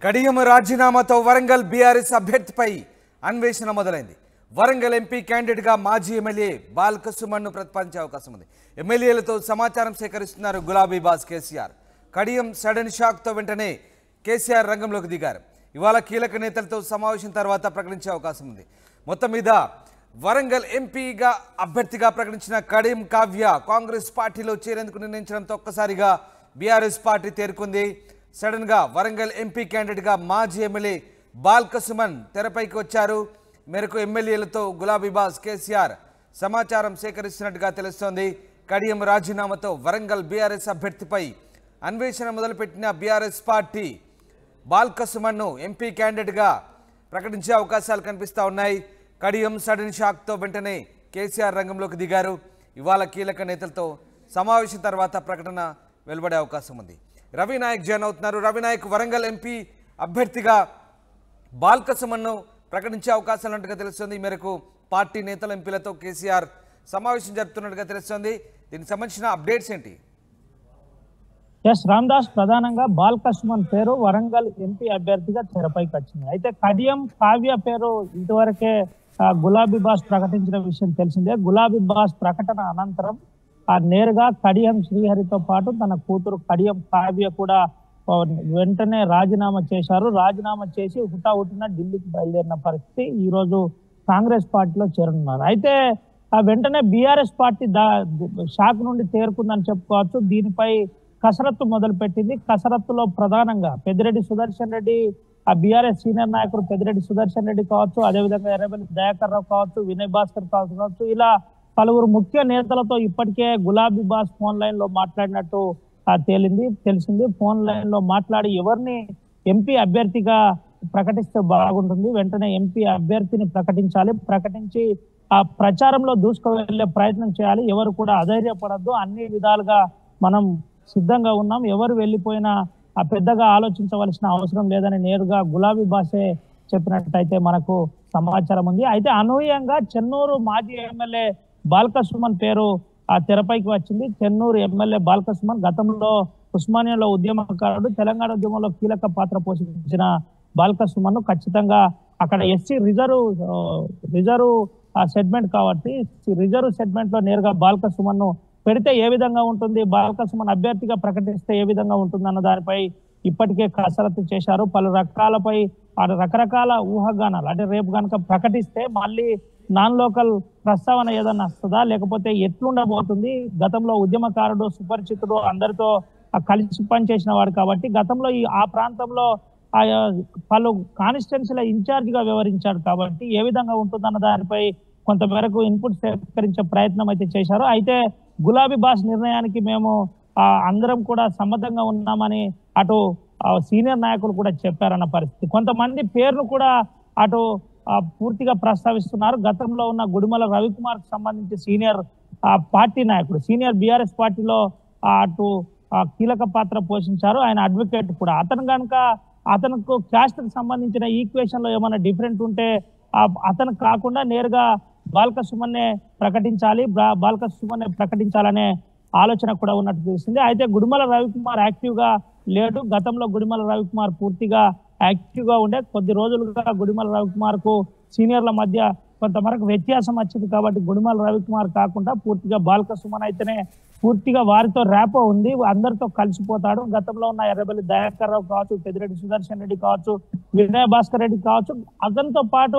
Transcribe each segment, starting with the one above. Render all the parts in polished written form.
కడియం రాజీనామాతో వరంగల్ బీఆర్ఎస్ అభ్యర్థిపై అన్వేషణ మొదలైంది. వరంగల్ ఎంపీ క్యాండిడేట్గా మాజీ ఎమ్మెల్యే బాల్క సుమన్ను ప్రతిపాదించే అవకాశం ఉంది. ఎమ్మెల్యేలతో సమాచారం సేకరిస్తున్నారు గులాబీ బాస్ కేసీఆర్. కడియం సడన్ షాక్తో వెంటనే కేసీఆర్ రంగంలోకి దిగారు. ఇవాళ కీలక నేతలతో సమావేశం తర్వాత ప్రకటించే అవకాశం ఉంది. మొత్తం మీద వరంగల్ ఎంపీగా అభ్యర్థిగా ప్రకటించిన కడియం కావ్య కాంగ్రెస్ పార్టీలో చేరేందుకు నిర్ణయించడంతో ఒక్కసారిగా బీఆర్ఎస్ పార్టీ తేరుకుంది. సడన్గా వరంగల్ ఎంపీ క్యాండిడేట్గా మాజీ ఎమ్మెల్యే బాల్క సుమన్ తెరపైకి వచ్చారు. మేరకు ఎమ్మెల్యేలతో గులాబీ బాస్ కేసీఆర్ సమాచారం సేకరిస్తున్నట్టుగా తెలుస్తోంది. కడియం రాజీనామాతో వరంగల్ బీఆర్ఎస్ అభ్యర్థిపై అన్వేషణ మొదలుపెట్టిన బీఆర్ఎస్ పార్టీ బాల్క సుమన్ను ఎంపీ క్యాండిడేట్గా ప్రకటించే అవకాశాలు కనిపిస్తూ ఉన్నాయి. కడియం సడన్ షాక్తో వెంటనే కేసీఆర్ రంగంలోకి దిగారు. ఇవాళ కీలక నేతలతో సమావేశం తర్వాత ప్రకటన వెలువడే అవకాశం ఉంది. రవి నాయక్ జాయిన్ అవుతున్నారు. రవి నాయక్, వరంగల్ ఎంపీ అభ్యర్థిగా బాల్క సుమన్ను ప్రకటించే అవకాశాలు ఉన్నట్టుగా తెలుస్తుంది. ఈ మేరకు పార్టీ నేతల ఎంపీలతో కేసీఆర్ సమావేశం జరుపుతున్నట్టుగా తెలుస్తుంది. దీనికి సంబంధించిన అప్డేట్స్ ఏంటి? ఎస్ రామ్దాస్, ప్రధానంగా బాల్క సుమన్ పేరు వరంగల్ ఎంపీ అభ్యర్థిగా తెరపైకి వచ్చింది. అయితే కడియం కావ్య పేరు ఇంతవరకే గులాబీ బాస్ ప్రకటించిన విషయం తెలిసిందే. గులాబీ బాస్ ప్రకటన అనంతరం నేరుగా కడియం శ్రీహరితో పాటు తన కూతురు కడియం కావ్య కూడా వెంటనే రాజీనామా చేశారు. రాజీనామా చేసి హుటాహుటిన ఢిల్లీకి బయలుదేరిన పరిస్థితి. ఈ రోజు కాంగ్రెస్ పార్టీలో చేరుతున్నారు. అయితే వెంటనే బీఆర్ఎస్ పార్టీ షాక్ నుండి తేరుకుందని చెప్పుకోవచ్చు. దీనిపై కసరత్తు మొదలుపెట్టింది. కసరత్తులో ప్రధానంగా పెద్దిరెడ్డి సుదర్శన్ రెడ్డి, బీఆర్ఎస్ సీనియర్ నాయకుడు పెద్దిరెడ్డి సుదర్శన్ రెడ్డి కావచ్చు, అదేవిధంగా ఎర్రబెల్లి దయాకర్ రావు కావచ్చు, వినయ్ భాస్కర్ కావచ్చు, ఇలా పలువురు ముఖ్య నేతలతో ఇప్పటికే గులాబీ బాస్ ఫోన్ లైన్ లో మాట్లాడినట్టు తెలిసింది. ఫోన్ లైన్ లో మాట్లాడి ఎవరిని ఎంపీ అభ్యర్థిగా ప్రకటిస్తే బాగుంటుంది, వెంటనే ఎంపీ అభ్యర్థిని ప్రకటించాలి, ప్రకటించి ఆ ప్రచారంలో దూసుకు వెళ్లే ప్రయత్నం చేయాలి, ఎవరు కూడా అధైర్యపడద్దు, అన్ని విధాలుగా మనం సిద్ధంగా ఉన్నాం, ఎవరు వెళ్ళిపోయినా పెద్దగా ఆలోచించవలసిన అవసరం లేదని నేరుగా గులాబీ బాసే చెప్పినట్టయితే మనకు సమాచారం ఉంది. అయితే అనూహ్యంగా చెన్నూరు మాజీ ఎమ్మెల్యే బాల్క సుమన్ పేరు తెరపైకి వచ్చింది. చెన్నూరు ఎమ్మెల్యే బాల్క సుమన్ గతంలో ఉస్మానియాలో ఉద్యమకారుడు, తెలంగాణ ఉద్యమంలో కీలక పాత్ర పోషించిన బాల్క సుమన్ ఖచ్చితంగా అక్కడ ఎస్సీ రిజర్వ్ సెగ్మెంట్ కాబట్టి రిజర్వ్ సెగ్మెంట్ లో నేరుగా బాల్క సుమన్ ను పెడితే ఏ విధంగా ఉంటుంది, బాల్క సుమన్ అభ్యర్థిగా ప్రకటిస్తే ఏ విధంగా ఉంటుంది అన్న దానిపై ఇప్పటికే కసరత్తు చేశారు. పలు రకరకాల ఊహాగానాలు, అంటే రేపు కనుక ప్రకటిస్తే మళ్ళీ నాన్ లోకల్ ప్రస్తావన ఏదన్నా వస్తుందా, లేకపోతే ఎట్లుండబోతుంది, గతంలో ఉద్యమకారుడు, సుపరిచితుడు, అందరితో కలిసి పనిచేసిన వాడు కాబట్టి గతంలో ఆ ప్రాంతంలో పలు కాన్స్టిట్యున్సీల ఇన్ఛార్జ్ గా వ్యవహరించాడు కాబట్టి ఏ విధంగా ఉంటుందన్న దానిపై కొంతమేరకు ఇన్పుట్ సేకరించే ప్రయత్నం అయితే చేశారు. అయితే గులాబీ బాస్ నిర్ణయానికి మేము అందరం కూడా సమ్మతంగా ఉన్నామని అటు సీనియర్ నాయకులు కూడా చెప్పారన్న పరిస్థితి. కొంతమంది పేర్లు కూడా అటు పూర్తిగా ప్రస్తావిస్తున్నారు. గతంలో ఉన్న గుడిమల రవికుమార్ కి సంబంధించి సీనియర్ పార్టీ నాయకుడు, సీనియర్ బీఆర్ఎస్ పార్టీలో అటు కీలక పాత్ర పోషించారు. ఆయన అడ్వకేట్ కూడా. అతనికి క్యాస్ట్ కి సంబంధించిన ఈక్వేషన్ లో ఏమైనా డిఫరెంట్ ఉంటే అతను కాకుండా నేరుగా బాల్క సుమన్నే ప్రకటించాలనే ఆలోచన కూడా ఉన్నట్టు తెలిసింది. అయితే గుడిమల రవికుమార్ యాక్టివ్ గా లేడు. గతంలో గుడిమల రవికుమార్ పూర్తిగా యాక్టివ్ గా ఉండే, కొద్ది రోజులుగా గుడిమల రవికుమార్ కు సీనియర్ల మధ్య కొంతవరకు వ్యత్యాసం వచ్చింది కాబట్టి గుడిమల రవికుమార్ కాకుండా పూర్తిగా బాల్క సుమన్ అయితేనే పూర్తిగా వారితో ర్యాపో ఉంది, అందరితో కలిసిపోతాడు. గతంలో ఉన్న ఎర్రబెల్లి దయాకర్ రావు కావచ్చు, పెద్దిరెడ్డి సుదర్శన్ రెడ్డి కావచ్చు, వినయ్ భాస్కర్ రెడ్డి కావచ్చు, అతనితో పాటు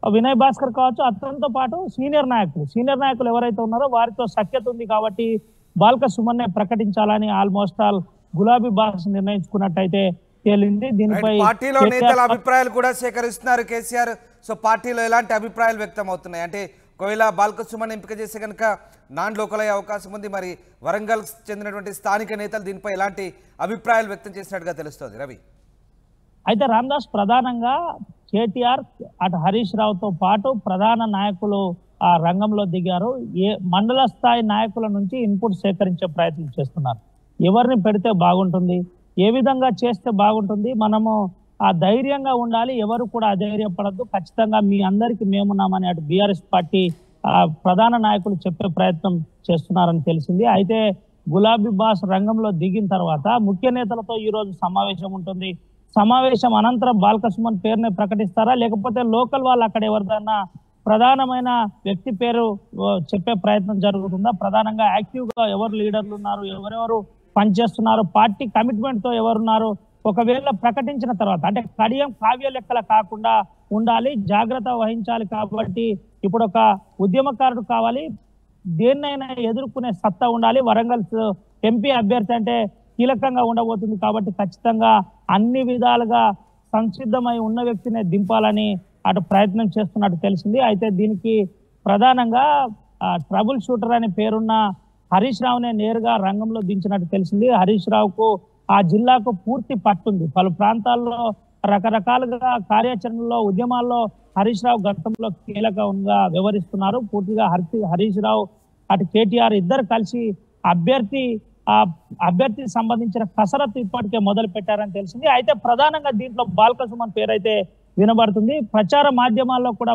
సీనియర్ నాయకులు ఎవరైతే ఉన్నారో వారితో సఖ్యత ఉంది కాబట్టి బాల్క సుమన్నే ప్రకటించాలని ఆల్మోస్ట్ ఆల్ గులాబీ బాస్ నిర్ణయించుకున్నట్టయితే తేలింది. దీనిపై పార్టీలో నేతల అభిప్రాయాలు కూడా సేకరిస్తున్నారు కేసీఆర్. సో పార్టీలో ఎలాంటి అభిప్రాయాలు వ్యక్తం అవుతున్నాయి అంటే, ఒకవేళ బాల్క సుమన్ ఎంపిక చేస్తే కనుక నాన్ లోకల్ అయ్యే అవకాశం ఉంది. మరి వరంగల్ చెందినటువంటి స్థానిక నేతలు దీనిపై ఎలాంటి అభిప్రాయాలు వ్యక్తం చేసినట్టుగా తెలుస్తోంది రవి? అయితే రామ్దాస్, ప్రధానంగా కేటీఆర్ అటు హరీష్ రావుతో పాటు ప్రధాన నాయకులు ఆ రంగంలో దిగారు. మండల స్థాయి నాయకుల నుంచి ఇన్పుట్ సేకరించే ప్రయత్నం చేస్తున్నారు. ఎవరిని పెడితే బాగుంటుంది, ఏ విధంగా చేస్తే బాగుంటుంది, మనము ధైర్యంగా ఉండాలి, ఎవరు కూడా అధైర్యపడద్దు, ఖచ్చితంగా మీ అందరికి మేమున్నామని అటు బీఆర్ఎస్ పార్టీ ప్రధాన నాయకులు చెప్పే ప్రయత్నం చేస్తున్నారని తెలిసింది. అయితే గులాబీ బాస్ రంగంలో దిగిన తర్వాత ముఖ్య నేతలతో ఈ రోజు సమావేశం ఉంటుంది. సమావేశం అనంతరం బాల్కసుమన్ పేరుని ప్రకటిస్తారా, లేకపోతే లోకల్ వాళ్ళు అక్కడ ఎవరిదన్నా ప్రధానమైన వ్యక్తి పేరు చెప్పే ప్రయత్నం జరుగుతుందా? ప్రధానంగా యాక్టివ్ గా ఎవరు లీడర్లు ఉన్నారు, ఎవరెవరు పనిచేస్తున్నారు, పార్టీ కమిట్మెంట్ తో ఎవరున్నారు, ఒకవేళ ప్రకటించిన తర్వాత అంటే కడియం కావ్య లెక్కల కాకుండా ఉండాలి, జాగ్రత్త వహించాలి. కాబట్టి ఇప్పుడు ఒక ఉద్యమకారుడు కావాలి, దేన్నైనా ఎదుర్కొనే సత్తా ఉండాలి. వరంగల్ ఎంపీ అభ్యర్థి అంటే కీలకంగా ఉండబోతుంది కాబట్టి ఖచ్చితంగా అన్ని విధాలుగా సంసిద్ధమై ఉన్న వ్యక్తినే దింపాలని అటు ప్రయత్నం చేస్తున్నట్టు తెలిసింది. అయితే దీనికి ప్రధానంగా ట్రబుల్ షూటర్ అనే పేరున్న హరీష్ రావునే నేరుగా రంగంలో దించినట్టు తెలిసింది. హరీష్ రావుకు ఆ జిల్లాకు పూర్తి పట్టుంది. పలు ప్రాంతాల్లో రకరకాలుగా కార్యాచరణలో ఉద్యమాల్లో హరీష్ రావు గతంలో కీలకంగా వ్యవహరిస్తున్నారు. పూర్తిగా హరీష్ రావు అటు కేటీఆర్ ఇద్దరు కలిసి అభ్యర్థికి సంబంధించిన కసరత్తు ఇప్పటికే మొదలు పెట్టారని తెలిసింది. అయితే ప్రధానంగా దీంట్లో బాల్కసుమన్ పేరు అయితే వినబడుతుంది. ప్రచార మాధ్యమాల్లో కూడా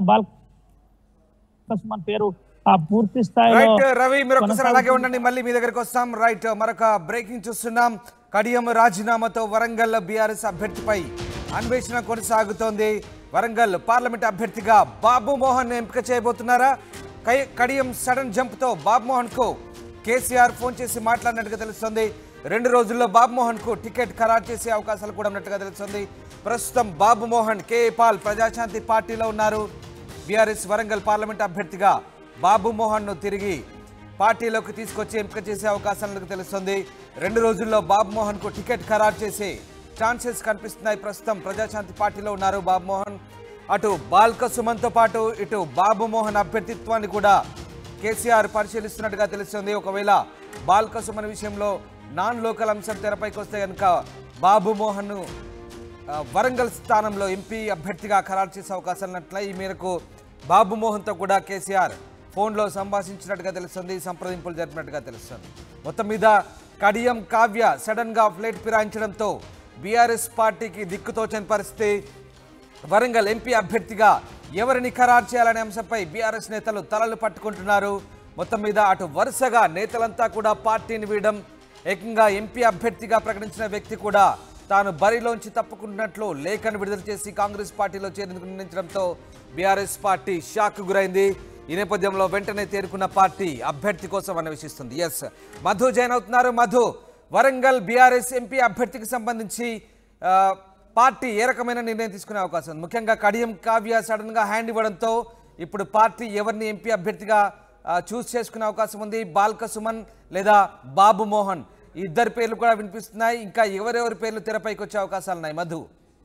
బాల్కసుమన్ పేరు పూర్తి స్థాయిలో. రవి, మీరు ఒకసారి అలాగే ఉండండి, మళ్ళీ మీ దగ్గరికి వస్తాం. రైట్, మరొక బ్రేకింగ్ చూస్తున్నాం. కడియం రాజీనామాతో వరంగల్ బీఆర్ఎస్ అభ్యర్థిపై అన్వేషణ కొనసాగుతోంది. వరంగల్ పార్లమెంట్ అభ్యర్థిగా బాబు మోహన్ ఎంపిక చేయబోతున్నారా? కడియం సడన్ జంప్ తో బాబు మోహన్ కు కేసీఆర్ ఫోన్ చేసి మాట్లాడినట్టుగా తెలుస్తుంది. 2 రోజుల్లో బాబు మోహన్ కు టికెట్ ఖరారు చేసే అవకాశాలు కూడా ఉన్నట్టుగా తెలుస్తుంది. ప్రస్తుతం బాబు మోహన్ కేఏ పాల్ ప్రజాశాంతి పార్టీలో ఉన్నారు. బీఆర్ఎస్ వరంగల్ పార్లమెంట్ అభ్యర్థిగా బాబు మోహన్ ను తిరిగి పార్టీలోకి తీసుకొచ్చి ఎంపిక చేసే అవకాశాలు తెలుస్తుంది. 2 రోజుల్లో బాబు మోహన్ కు టికెట్ ఖరారు చేసే ఛాన్సెస్ కనిపిస్తున్నాయి. ప్రస్తుతం ప్రజాశాంతి పార్టీలో ఉన్నారు బాబు మోహన్. అటు బాల్కసుమన్తో పాటు ఇటు బాబు మోహన్ అభ్యర్థిత్వాన్ని కూడా కేసీఆర్ పరిశీలిస్తున్నట్టుగా తెలుస్తుంది. ఒకవేళ బాల్కసుమన్ విషయంలో నాన్ లోకల్ అంశం తెరపైకి వస్తే కనుక బాబు మోహన్ వరంగల్ స్థానంలో ఎంపీ అభ్యర్థిగా ఖరారు చేసే అవకాశాలు ఉన్నట్లయి. ఈ మేరకు బాబు మోహన్తో కూడా కేసీఆర్ ఫోన్లో సంభాషించినట్టుగా తెలుస్తుంది, సంప్రదింపులు జరిపినట్టుగా తెలుస్తుంది. మొత్తం మీద కడియం కావ్య సడన్గా ఫ్లైట్ ఫిరాయించడంతో బీఆర్ఎస్ పార్టీకి దిక్కుతోచని పరిస్థితి. వరంగల్ ఎంపీ అభ్యర్థిగా ఎవరిని ఖరారు చేయాలనే అంశంపై బీఆర్ఎస్ నేతలు తలలు పట్టుకుంటున్నారు. మొత్తం మీద అటు వరుసగా నేతలంతా కూడా పార్టీని వీడడం, ఏకంగా ఎంపీ అభ్యర్థిగా ప్రకటించిన వ్యక్తి కూడా తాను బరిలోంచి తప్పుకుంటున్నట్లు లేఖను విడుదల చేసి కాంగ్రెస్ పార్టీలో చేరేందుకు నిర్ణయించడంతో బీఆర్ఎస్ పార్టీ షాక్ గురైంది. ఈ నేపథ్యంలో వెంటనే తేరుకున్న పార్టీ అభ్యర్థి కోసం అన్వేషిస్తుంది. ఎస్, మధు జాయిన్ అవుతున్నారు. మధు, వరంగల్ బీఆర్ఎస్ ఎంపీ అభ్యర్థికి సంబంధించి పార్టీ ఏ రకమైన నిర్ణయం తీసుకునే అవకాశం ఉంది? ముఖ్యంగా కడియం కావ్య సడన్ గా హ్యాండ్ ఇవ్వడంతో ఇప్పుడు పార్టీ ఎవరిని ఎంపీ అభ్యర్థిగా చూస్ చేసుకునే అవకాశం ఉంది? బాల్కసుమన్ లేదా బాబు మోహన్, ఈ ఇద్దరు పేర్లు కూడా వినిపిస్తున్నాయి. ఇంకా ఎవరెవరి పేర్లు తెరపైకి వచ్చే అవకాశాలు ఉన్నాయి మధు?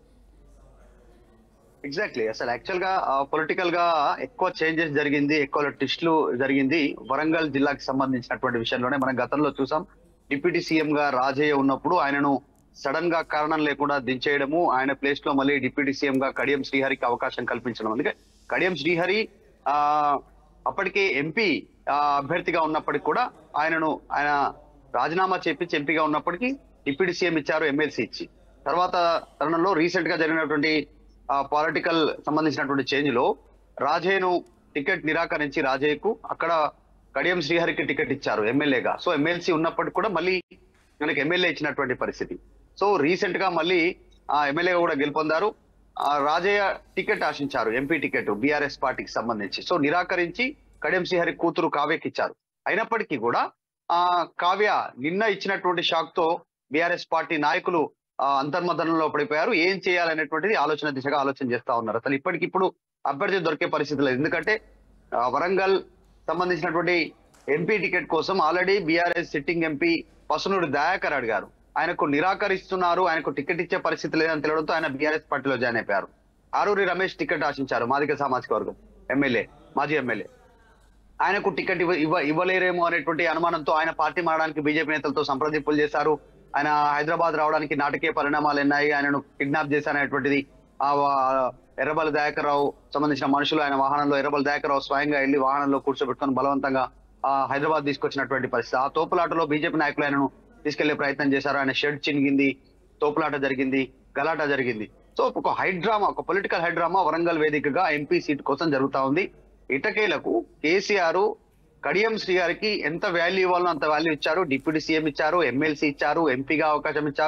ఎగ్జాక్ట్లీ, అసలు యాక్చువల్ గా పొలిటికల్ గా ఎక్కువ చేంజెస్ జరిగింది, ఎక్కువ ట్విస్టులు జరిగింది వరంగల్ జిల్లాకి సంబంధించినటువంటి విషయంలోనే. మనం గతంలో చూసాం, డిప్యూటీ సీఎం గా రాజయ్య ఉన్నప్పుడు ఆయనను సడన్ గా కారణం లేకుండా దించేయడము, ఆయన ప్లేస్ లో మళ్ళీ డిప్యూటీ సీఎం గా కడియం శ్రీహరికి అవకాశం కల్పించడం. అందుకే కడియం శ్రీహరి అప్పటికే ఎంపీ అభ్యర్థిగా ఉన్నప్పటికీ కూడా ఆయన రాజీనామా చేపించి ఎంపీగా ఉన్నప్పటికీ డిప్యూటీ సీఎం ఇచ్చారు, ఎమ్మెల్సీ ఇచ్చి. తర్వాత తరుణంలో రీసెంట్ గా జరిగినటువంటి పొలిటికల్ సంబంధించినటువంటి చేంజ్ లో రాజయ్యను టికెట్ నిరాకరించి రాజయ్యకు అక్కడ కడియం శ్రీహరికి టికెట్ ఇచ్చారు ఎమ్మెల్యేగా. సో ఎమ్మెల్సీ ఉన్నప్పటికీ కూడా మళ్ళీ మనకి ఎమ్మెల్యే ఇచ్చినటువంటి పరిస్థితి. సో రీసెంట్ గా మళ్ళీ ఎమ్మెల్యేగా కూడా గెలుపొందారు. రాజయ్య టికెట్ ఆశించారు, ఎంపీ టికెట్ బీఆర్ఎస్ పార్టీకి సంబంధించి. సో నిరాకరించి కడియం శ్రీహరి కూతురు కావ్యకి ఇచ్చారు. అయినప్పటికీ కూడా కావ్య నిన్న ఇచ్చినటువంటి షాక్ తో బీఆర్ఎస్ పార్టీ నాయకులు అంతర్మదనంలో పడిపోయారు. ఏం చేయాలనేటువంటిది ఆలోచన దిశగా ఆలోచన చేస్తా ఉన్నారు. అసలు ఇప్పటికిప్పుడు అభ్యర్థి దొరికే పరిస్థితి లేదు. ఎందుకంటే వరంగల్ సంబంధించినటువంటి ఎంపీ టికెట్ కోసం already BRS sitting MP Pasunuri Dayakar అడిగారు. ఆయనకు నిరాకరిస్తున్నారు, ఆయనకు టికెట్ ఇచ్చే పరిస్థితి లేదని తెలియడంతో ఆయన బీఆర్ఎస్ పార్టీలో జాయిన్ అయిపోయారు. ఆరూరి రమేష్ టికెట్ ఆశించారు, మాదిగ సామాజిక వర్గం ఎమ్మెల్యే, మాజీ ఎమ్మెల్యే. ఆయనకు టికెట్ ఇవ్వలేరేమో అనేటువంటి అనుమానంతో ఆయన పార్టీ మారడానికి బీజేపీ నేతలతో సంప్రదింపులు చేశారు. ఆయన హైదరాబాద్ రావడానికి నాటకీయ పరిణామాలు ఉన్నాయి, ఆయనను కిడ్నాప్ చేశారనేటువంటిది ఎర్రబల్లి దయాకర్ రావు సంబంధించిన మనుషులు ఆయన వాహనంలో, ఎర్రబల్లి దయాకర్ రావు స్వయంగా వెళ్లి వాహనంలో కూర్చోబెట్టుకొని బలవంతంగా హైదరాబాద్ తీసుకొచ్చినటువంటి పరిస్థితి. ఆ తోపులాటలో బీజేపీ నాయకులు ఆయనను తీసుకెళ్లే ప్రయత్నం చేశారు. ఆయన షెడ్ చినిగింది, తోపులాట జరిగింది, గలాటా జరిగింది. సో ఒక హైడ్రామా, ఒక పొలిటికల్ హైడ్రామా వరంగల్ వేదికగా ఎంపీ సీట్ కోసం జరుగుతా ఉంది. ఇటకేలకు కేసీఆర్ కడియం శ్రీహరికి ఎంత వాల్యూ ఇవ్వాలో అంత వాల్యూ ఇచ్చారు. డిప్యూటీ సీఎం ఇచ్చారు, ఎమ్మెల్సీ ఇచ్చారు, ఎంపీగా అవకాశం ఇచ్చారు.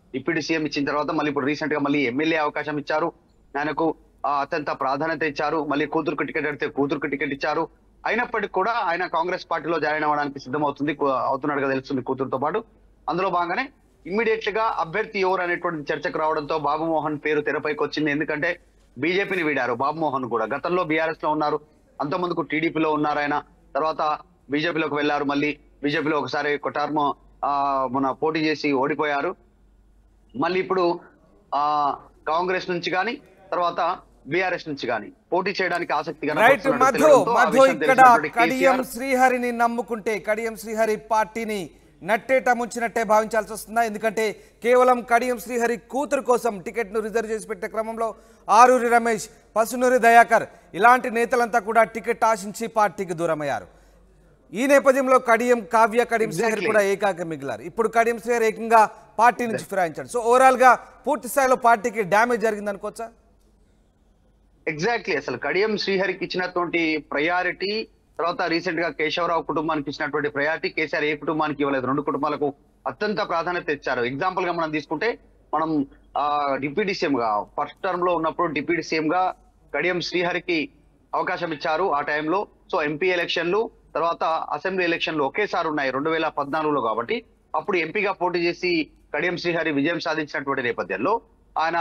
డిప్యూటీ సీఎం ఇచ్చిన తర్వాత మళ్ళీ ఇప్పుడు రీసెంట్ గా మళ్ళీ ఎమ్మెల్యే అవకాశం ఇచ్చారు. ఆయనకు అత్యంత ప్రాధాన్యత ఇచ్చారు. మళ్ళీ కూతురుకు టికెట్ అడిగితే కూతురుకు టికెట్ ఇచ్చారు. అయినప్పటికీ కూడా ఆయన కాంగ్రెస్ పార్టీలో జాయిన్ అవ్వడానికి అవుతున్నాడుగా తెలుస్తుంది కూతురుతో పాటు. అందులో భాగంగానే ఇమ్మీడియట్ గా అభ్యర్థి ఎవరు అనేటువంటి చర్చకు రావడంతో బాబుమోహన్ పేరు తెరపైకి వచ్చింది. ఎందుకంటే బీజేపీని వీడారు బాబుమోహన్ కూడా. గతంలో బీఆర్ఎస్ లో ఉన్నారు, అంత ముందుకు టీడీపీలో ఉన్నారు ఆయన. తర్వాత బీజేపీలోకి వెళ్లారు, మళ్ళీ బీజేపీలో ఒకసారి ఒక టర్మ్ మన పోటీ చేసి ఓడిపోయారు. మళ్ళీ ఇప్పుడు కాంగ్రెస్ నుంచి కానీ తర్వాత బీఆర్ఎస్ నుంచి కానీ పోటీ చేయడానికి ఆసక్తి రైట్ మధు ఇక్కడ కడియం శ్రీహరిని నమ్ముకుంటే కడియం శ్రీహరి పార్టీని నట్టేట ముంచినట్టే భావించాల్సి వస్తుందా? ఎందుకంటే కేవలం కడియం శ్రీహరి కూతురు కోసం టికెట్ను రిజర్వ్ చేసి పెట్టే క్రమంలో ఆరూరి రమేష్, పసునూరి దయాకర్ ఇలాంటి నేతలంతా కూడా టికెట్ ఆశించి పార్టీకి దూరమయ్యారు. ఈ నేపథ్యంలో కడియం శ్రీహరి కూడా ఏకాకి మిగిలారు. ఇప్పుడు కడియం శ్రీహరి ఏకంగా పార్టీ నుంచి ఫిరాయించాడు. సో ఓవరాల్ గా పూర్తి స్థాయిలో పార్టీకి డ్యామేజ్ జరిగింది అనుకోవచ్చా? ఎగ్జాక్ట్లీ. అసలు కడియం శ్రీహరికి ఇచ్చినటువంటి ప్రయారిటీ, తర్వాత రీసెంట్ గా కేశవరావు కుటుంబానికి ఇచ్చినటువంటి ప్రయారిటీ కేసీఆర్ ఏ కుటుంబానికి ఇవ్వలేదు. రెండు కుటుంబాలకు అత్యంత ప్రాధాన్యత ఇచ్చారు. ఎగ్జాంపుల్ గా మనం తీసుకుంటే మనం డిప్యూటీ సీఎం గా ఫస్ట్ టర్మ్ లో ఉన్నప్పుడు డిప్యూటీ సీఎం గా కడియం శ్రీహరికి అవకాశం ఇచ్చారు ఆ టైంలో. సో ఎంపీ ఎలక్షన్లు తర్వాత అసెంబ్లీ ఎలక్షన్లు ఒకేసారి ఉన్నాయి 2014లో. కాబట్టి అప్పుడు ఎంపీగా పోటీ చేసి కడియం శ్రీహరి విజయం సాధించినటువంటి నేపథ్యంలో ఆయన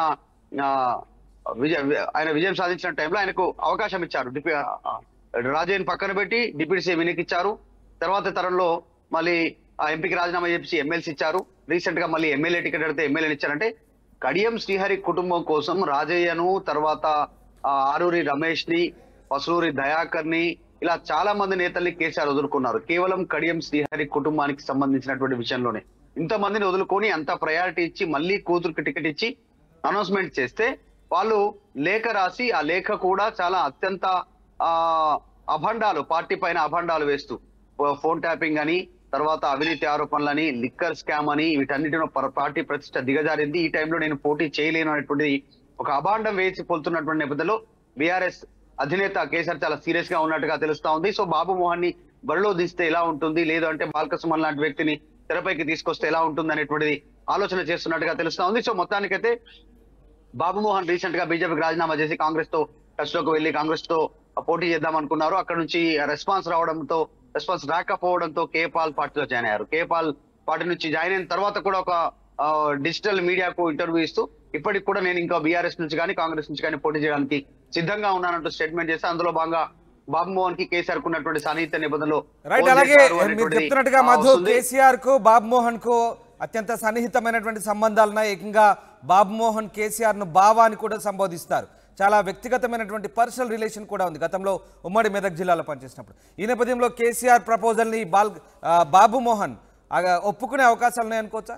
విజయం సాధించిన టైంలో ఆయనకు అవకాశం ఇచ్చారు. రాజయ్యని పక్కన పెట్టి డిప్యూటీ సీఎం ఇచ్చారు. తర్వాత తరంలో మళ్ళీ ఆ ఎంపీకి రాజీనామా చేసి ఎమ్మెల్సీ ఇచ్చారు. రీసెంట్ గా మళ్ళీ ఎమ్మెల్యే టికెట్ అడిగితే ఎమ్మెల్యేని ఇచ్చారంటే కడియం శ్రీహరి కుటుంబం కోసం రాజయ్యను, తర్వాత ఆరూరి రమేష్ ని, పసునూరి దయాకర్ ని, ఇలా చాలా మంది నేతల్ని కేసీఆర్ వదులుకున్నారు. కేవలం కడియం శ్రీహరి కుటుంబానికి సంబంధించినటువంటి విషయంలోనే ఇంతమందిని వదులుకొని అంత ప్రయారిటీ ఇచ్చి మళ్ళీ కూతురుకి టికెట్ ఇచ్చి అనౌన్స్మెంట్ చేస్తే వాళ్ళు లేఖ రాసి ఆ లేఖ కూడా చాలా అత్యంత అభండాలు, పార్టీ పైన అభండాలు వేస్తూ ఫోన్ ట్యాపింగ్ అని, తర్వాత అవినీతి ఆరోపణలని, లిక్కర్ స్కామ్ అని, వీటన్నిటిలో పార్టీ ప్రతిష్ట దిగజారింది. ఈ టైంలో నేను పోటీ చేయలేను అనేటువంటి ఒక అభాండం వేసి పోతున్నటువంటి నేపథ్యంలో బీఆర్ఎస్ అధినేత కేసీఆర్ చాలా సీరియస్ గా ఉన్నట్టుగా తెలుస్తా ఉంది. సో బాబుమోహన్ ని బరిలో దిస్తే ఎలా ఉంటుంది, లేదు అంటే బాల్కసుమన్ లాంటి వ్యక్తిని తెరపైకి తీసుకొస్తే ఎలా ఉంటుంది అనేటువంటిది ఆలోచన చేస్తున్నట్టుగా తెలుస్తా ఉంది. సో మొత్తానికైతే బాబుమోహన్ రీసెంట్ గా బీజేపీకి రాజీనామా చేసి కాంగ్రెస్ తో టచ్ లోకి వెళ్లి కాంగ్రెస్ తో పోటీ చేద్దాం అనుకున్నారు. అక్కడ నుంచి రెస్పాన్స్ రాకపోవడంతో కేపాల్ పార్టీలో జాయిన్ అయ్యారు. కేపాల్ పార్టీ నుంచి జాయిన్ అయిన తర్వాత కూడా ఒక డిజిటల్ మీడియాకు ఇంటర్వ్యూ ఇస్తూ ఇప్పటికి కూడా నేను ఇంకా బీఆర్ఎస్ నుంచి కానీ కాంగ్రెస్ నుంచి కానీ పోటీ చేయడానికి సిద్ధంగా ఉన్నానంటూ స్టేట్మెంట్ చేస్తే అందులో భాగంగా బాబుమోహన్ కి కేసీఆర్ కు ఉన్నటువంటి సన్నిహిత నిబంధనలు రైట్. అలాగే మీరు చెప్తున్నట్టుగా మధు కేసీఆర్ కు బాబుమోహన్ కు అత్యంత సన్నిహితమైనటువంటి సంబంధాలు ఉన్నాయి. ఏకంగా బాబుమోహన్ కేసీఆర్ ను బావా అని కూడా సంబోధిస్తారు. చాలా వ్యక్తిగతమైనటువంటి పర్సనల్ రిలేషన్ కూడా ఉంది గతంలో ఉమ్మడి మెదక్ జిల్లాలో పనిచేసినప్పుడు. ఈ నేపథ్యంలో కేసీఆర్ ప్రపోజల్ ని బాబుమోహన్ ఒప్పుకునే అవకాశాలు ఉన్నాయనుకోవచ్చా?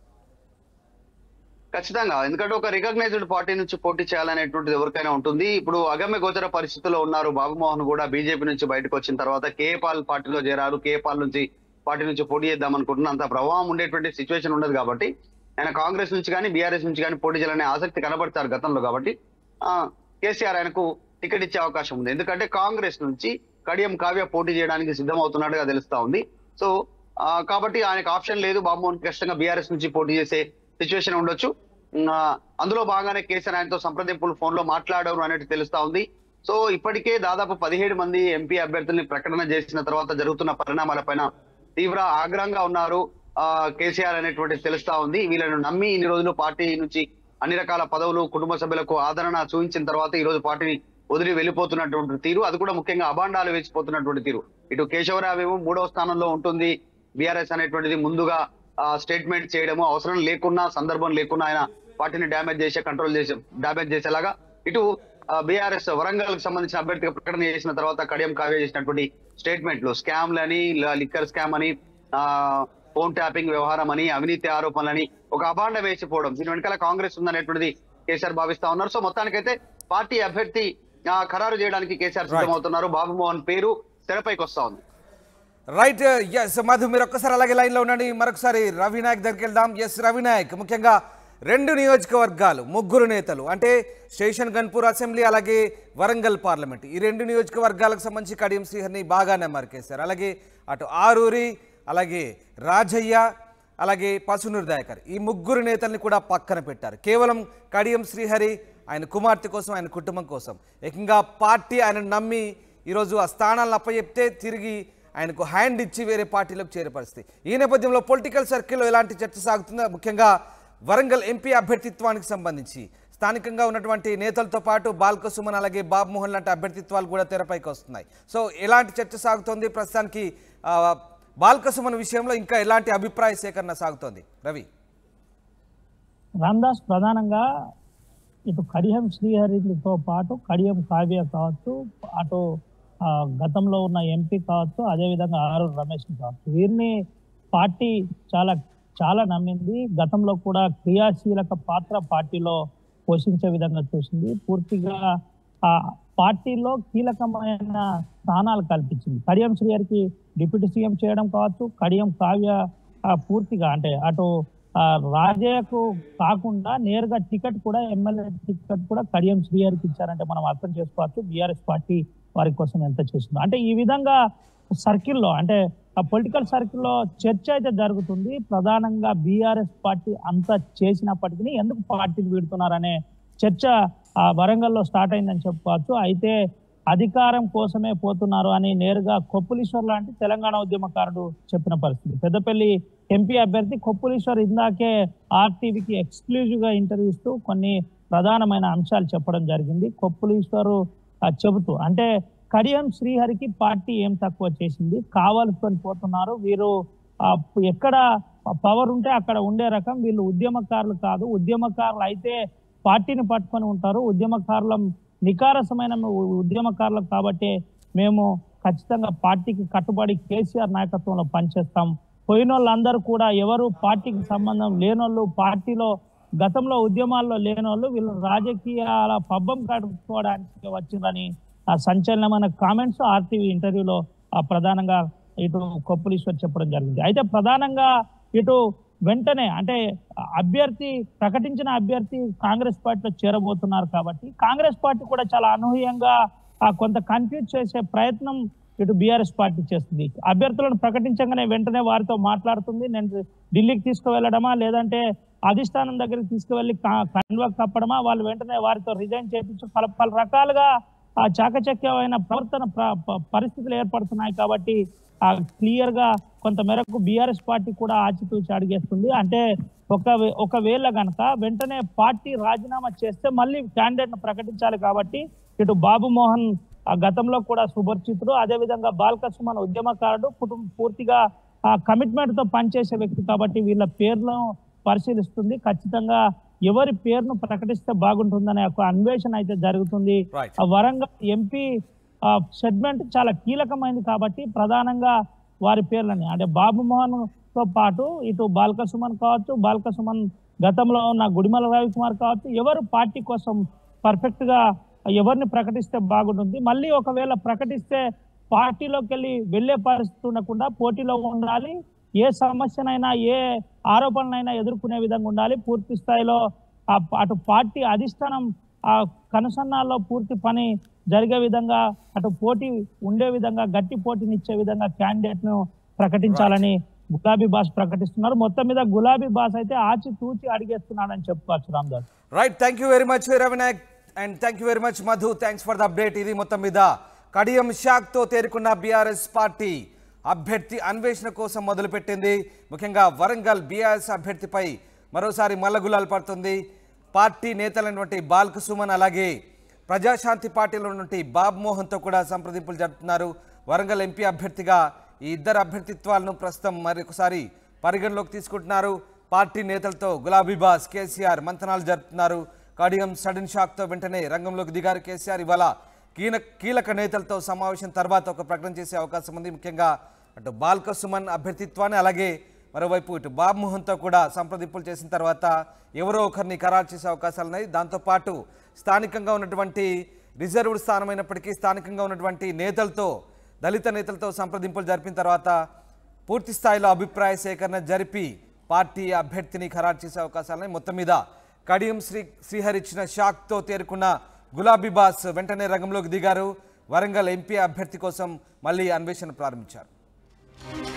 ఖచ్చితంగా. ఎందుకంటే ఒక రికగ్నైజ్డ్ పార్టీ నుంచి పోటీ చేయాలనేటువంటిది ఎవరికైనా ఉంటుంది. ఇప్పుడు అగమ్య గోచర పరిస్థితుల్లో ఉన్నారు బాబుమోహన్ కూడా. బీజేపీ నుంచి బయటకు వచ్చిన తర్వాత కేపాల్ పార్టీలో చేరారు. కేపాల్ నుంచి పార్టీ నుంచి పోటీ చేద్దాం అనుకుంటున్నా అంత ప్రభావం ఉండేటువంటి సిచ్యువేషన్ ఉండదు. కాబట్టి ఆయన కాంగ్రెస్ నుంచి కానీ బీఆర్ఎస్ నుంచి కానీ పోటీ చేయాలనే ఆసక్తి కనబడతారు గతంలో. కాబట్టి కేసీఆర్ ఆయనకు టికెట్ ఇచ్చే అవకాశం ఉంది. ఎందుకంటే కాంగ్రెస్ నుంచి కడియం కావ్య పోటీ చేయడానికి సిద్ధమవుతున్నట్టుగా తెలుస్తా ఉంది. సో కాబట్టి ఆయనకు ఆప్షన్ లేదు. బాబుమోహన్ కష్టంగా బీఆర్ఎస్ నుంచి పోటీ చేసే సిచ్యువేషన్ ఉండొచ్చు. అందులో భాగంగానే కేసీఆర్ ఆయనతో సంప్రదింపులు ఫోన్ లో మాట్లాడారు అనేది తెలుస్తా ఉంది. సో ఇప్పటికే దాదాపు 17 మంది ఎంపీ అభ్యర్థుల్ని ప్రకటన చేసిన తర్వాత జరుగుతున్న పరిణామాలపైన తీవ్ర ఆగ్రహంగా ఉన్నారు కేసీఆర్ అనేటువంటి తెలుస్తా ఉంది. వీళ్ళను నమ్మి ఇన్ని రోజులు పార్టీ నుంచి అన్ని రకాల పదవులు, కుటుంబ సభ్యులకు ఆదరణ చూపించిన తర్వాత ఈ రోజు పార్టీని వదిలి వెళ్ళిపోతున్నటువంటి తీరు, అది కూడా ముఖ్యంగా అభాండాలు వేసిపోతున్నటువంటి తీరు. ఇటు కేశవరావు ఏమో 3వ స్థానంలో ఉంటుంది. బీఆర్ఎస్ అనేటువంటిది ముందుగా స్టేట్మెంట్ చేయడము అవసరం లేకున్నా, సందర్భం లేకున్నా ఆయన పార్టీని డ్యామేజ్ చేసేలాగా ఇటు బీఆర్ఎస్ వరంగల్ కి సంబంధించిన అభ్యర్థిగా ప్రకటన చేసిన తర్వాత కడియం కావ్య చేసినటువంటి స్టేట్మెంట్లు స్కామ్లని, లిక్కర్ స్కామ్ అని, ఫోన్ ట్యాపింగ్ వ్యవహారం అని, అవినీతి ఆరోపణలని ఒక అభాండం వేసిపోవడం, దీని వెనకాల కాంగ్రెస్ ఉందనేటువంటిది కేసీఆర్ భావిస్తా ఉన్నారు. సో మొత్తానికైతే పార్టీ అభ్యర్థి ఖరారు చేయడానికి కేసీఆర్ సిద్ధమవుతున్నారు. బాబుమోహన్ పేరు తెరపైకి వస్తా ఉంది. రైట్. ఎస్ మధు, మీరు ఒక్కసారి అలాగే లైన్ లో ఉండండి. మరొకసారి రవినాయక్ దగ్గరికి వెళ్దాం. ఎస్ రవినాయక్, ముఖ్యంగా 2 నియోజకవర్గాలు, 3 నేతలు, అంటే స్టేషన్ గన్పూర్ అసెంబ్లీ అలాగే వరంగల్ పార్లమెంట్, ఈ 2 నియోజకవర్గాలకు సంబంధించి కడియం శ్రీహరిని బాగా నమ్మారు కేసీఆర్. అలాగే అటు ఆరూరి, అలాగే రాజయ్య, అలాగే పసునూరు దయాకర్ ఈ ముగ్గురు నేతల్ని కూడా పక్కన పెట్టారు. కేవలం కడియం శ్రీహరి ఆయన కుమార్తె కోసం, ఆయన కుటుంబం కోసం ఏకంగా పార్టీ ఆయన నమ్మి ఈరోజు ఆ స్థానాలను అప్పచెప్తే తిరిగి ఆయనకు హ్యాండ్ ఇచ్చి వేరే పార్టీలోకి చేరే పరిస్థితి. ఈ నేపథ్యంలో పొలిటికల్ సర్కిల్లో ఎలాంటి చర్చ సాగుతుందో, ముఖ్యంగా వరంగల్ ఎంపీ అభ్యర్థిత్వానికి సంబంధించి స్థానికంగా ఉన్నటువంటి నేతలతో పాటు బాల్క సుమన్ అలాగే బాబు మోహన్ లాంటి అభ్యర్థిత్వాలు కూడా తెరపైకి వస్తున్నాయి. సో ఎలాంటి చర్చ సాగుతోంది ప్రస్తుతానికి బాల్క సుమన్ విషయంలో, ఇంకా ఎలాంటి అభిప్రాయ సేకరణ సాగుతోంది రవి? రామ్దాస్ ప్రధానంగా ఇటు కడియం శ్రీహరితో పాటు కడియం కావ్య కావచ్చు, అటు గతంలో ఉన్న ఎంపీ కావచ్చు, అదేవిధంగా ఆరూరు రమేష్ కావచ్చు, వీరిని పార్టీ చాలా నమ్మింది. గతంలో కూడా క్రియాశీలక పాత్ర పార్టీలో పోషించే విధంగా చూసింది. పూర్తిగా ఆ పార్టీలో కీలకమైన స్థానాలు కల్పించింది. కడియం శ్రీహరికి డిప్యూటీ సీఎం చేయడం కావచ్చు, కడియం కావ్య పూర్తిగా అంటే అటు రాజయ్యకు కాకుండా నేరుగా టికెట్ కూడా, ఎమ్మెల్యే టికెట్ కూడా కడియం శ్రీహరికి ఇచ్చారంటే మనం అర్థం చేసుకోవచ్చు బీఆర్ఎస్ పార్టీ వారి కోసం ఎంత చేసిందో. అంటే ఈ విధంగా సర్కిల్లో, అంటే ఆ పొలిటికల్ సర్కిల్లో చర్చ అయితే జరుగుతుంది. ప్రధానంగా బీఆర్ఎస్ పార్టీ అంతా చేసినప్పటికీ ఎందుకు పార్టీని వీడుతున్నారనే చర్చ ఆ వరంగల్లో స్టార్ట్ అయిందని చెప్పుకోవచ్చు. అయితే అధికారం కోసమే పోతున్నారు అని నేరుగా కొప్పులీశ్వర్ లాంటి తెలంగాణ ఉద్యమకారుడు చెప్పిన పరిస్థితి. పెద్దపల్లి ఎంపీ అభ్యర్థి కొప్పులీశ్వర్ ఇందాకే ఆర్టీవీకి ఎక్స్క్లూజివ్ గా ఇంటర్వ్యూ ఇస్తూ కొన్ని ప్రధానమైన అంశాలు చెప్పడం జరిగింది. కొప్పులీశ్వర్ చెబుతూ, అంటే కడియం శ్రీహరికి పార్టీ ఏం తక్కువ చేసింది, కావాల్సుకొని పోతున్నారు, వీరు ఎక్కడ పవర్ ఉంటే అక్కడ ఉండే రకం, వీళ్ళు ఉద్యమకారులు కాదు, ఉద్యమకారులు అయితే పార్టీని పట్టుకొని ఉంటారు, ఉద్యమకారుల నికారసమైన ఉద్యమకారులు కాబట్టి మేము ఖచ్చితంగా పార్టీకి కట్టుబడి కేసీఆర్ నాయకత్వంలో పనిచేస్తాం. పోయిన వాళ్ళందరూ కూడా ఎవరు పార్టీకి సంబంధం లేనోళ్ళు, పార్టీలో గతంలో ఉద్యమాల్లో లేనోళ్ళు, వీళ్ళు రాజకీయాల పబ్బం కట్టుకోవడానికి వచ్చిందని సంచలనమైన కామెంట్స్ ఆర్టీవీ ఇంటర్వ్యూలో ప్రధానంగా ఇటు కొప్పులీశ్వర్ చెప్పడం జరిగింది. అయితే ప్రధానంగా ఇటు వెంటనే అంటే ప్రకటించిన అభ్యర్థి కాంగ్రెస్ పార్టీలో చేరబోతున్నారు కాబట్టి కాంగ్రెస్ పార్టీ కూడా చాలా అనూహ్యంగా కొంత కన్ఫ్యూజ్ చేసే ప్రయత్నం ఇటు బీఆర్ఎస్ పార్టీ చేస్తుంది. అభ్యర్థులను ప్రకటించగానే వెంటనే వారితో మాట్లాడుతుంది. నేను ఢిల్లీకి తీసుకువెళ్ళడమా, లేదంటే అధిష్టానం దగ్గరికి తీసుకువెళ్ళి కండువా కప్పడమా, వాళ్ళు వెంటనే వారితో రిజైన్ చేయించు పలు రకాలుగా చాకచక్యమైన ప్రవర్తన పరిస్థితులు ఏర్పడుతున్నాయి. కాబట్టి క్లియర్ గా కొంత మేరకు బీఆర్ఎస్ పార్టీ కూడా ఆచితూచి అడిగేస్తుంది. అంటే ఒకవేళ గనక వెంటనే పార్టీ రాజీనామా చేస్తే మళ్ళీ క్యాండిడేట్ ను ప్రకటించాలి. కాబట్టి ఇటు బాబు మోహన్ గతంలో కూడా సుపరిచితుడు, అదేవిధంగా బాల్క సుమన్ ఉద్యమకారుడు, కుటుంబం పూర్తిగా కమిట్మెంట్ తో పనిచేసే వ్యక్తి కాబట్టి వీళ్ళ పేర్లను పరిశీలిస్తుంది. ఖచ్చితంగా ఎవరి పేరును ప్రకటిస్తే బాగుంటుందనే ఒక అన్వేషణ అయితే జరుగుతుంది. వరంగల్ ఎంపీ సెగ్మెంట్ చాలా కీలకమైంది కాబట్టి ప్రధానంగా వారి పేర్లని, అంటే బాబు మోహన్ తో పాటు ఇటు బాల్క సుమన్ కావచ్చు, బాల్క సుమన్ గతంలో ఉన్న గుడిమల రవికుమార్ కావచ్చు, ఎవరు పార్టీ కోసం పర్ఫెక్ట్ గా ఎవరిని ప్రకటిస్తే బాగుంటుంది. మళ్ళీ ఒకవేళ ప్రకటిస్తే పార్టీలోకి వెళ్ళే పరిస్థితి ఉండకుండా పోటీలో ఉండాలి, ఏ సమస్యనైనా ఏ ఆరోపణలైనా ఎదుర్కొనే విధంగా ఉండాలి. పూర్తి స్థాయిలో అటు పార్టీ అధిష్టానం కనుసన్నాల్లో పూర్తి పని జరిగే విధంగా, అటు పోటీ ఉండే విధంగా, గట్టి పోటీనిచ్చే విధంగా క్యాండిడేట్ ను ప్రకటించాలని గులాబీ బాస్ ప్రకటిస్తున్నారు. మొత్తం మీద గులాబీ బాస్ అయితే ఆచితూచి అడిగేస్తున్నాడని చెప్పుకోవచ్చు. Ramdas right, thank you very much Ravinayak and thank you very much Madhu, thanks for the update. ఇది మొత్తం మీద కడియం షాక్ తో తేరుకున్న బీఆర్ఎస్ పార్టీ అభ్యర్థి అన్వేషణ కోసం మొదలుపెట్టింది. ముఖ్యంగా వరంగల్ బీఆర్ఎస్ అభ్యర్థిపై మరోసారి మల్లగులాలు పడుతుంది. పార్టీ నేతలైనటువంటి బాల్క సుమన్ అలాగే ప్రజాశాంతి పార్టీలో ఉన్నటువంటి బాబు మోహన్తో కూడా సంప్రదింపులు జరుపుతున్నారు. వరంగల్ ఎంపీ అభ్యర్థిగా ఈ ఇద్దరు అభ్యర్థిత్వాలను ప్రస్తుతం మరొకసారి పరిగణలోకి తీసుకుంటున్నారు. పార్టీ నేతలతో గులాబీ బాస్ కేసీఆర్ మంతనాలు జరుపుతున్నారు. కడియం సడన్ షాక్తో వెంటనే రంగంలోకి దిగారు కేసీఆర్. ఇవాళ కీలక నేతలతో సమావేశం తర్వాత ఒక ప్రకటన చేసే అవకాశం ఉంది. ముఖ్యంగా అటు బాల్క సుమన్ అభ్యర్థిత్వాన్ని అలాగే మరోవైపు ఇటు బాబు మోహన్తో కూడా సంప్రదింపులు చేసిన తర్వాత ఎవరో ఒకరిని ఖరారు చేసే అవకాశాలు ఉన్నాయి. దాంతోపాటు స్థానికంగా ఉన్నటువంటి రిజర్వ్డ్ స్థానమైనప్పటికీ స్థానికంగా ఉన్నటువంటి నేతలతో, దళిత నేతలతో సంప్రదింపులు జరిపిన తర్వాత పూర్తి స్థాయిలో అభిప్రాయ సేకరణ జరిపి పార్టీ అభ్యర్థిని ఖరారు చేసే అవకాశాలున్నాయి. మొత్తం మీద కడియం శ్రీహరి ఇచ్చిన షాక్తో తేరుకున్న గులాబీ బాస్ వెంటనే రంగంలోకి దిగారు. వరంగల్ ఎంపీ అభ్యర్థి కోసం మళ్ళీ అన్వేషణ ప్రారంభించారు.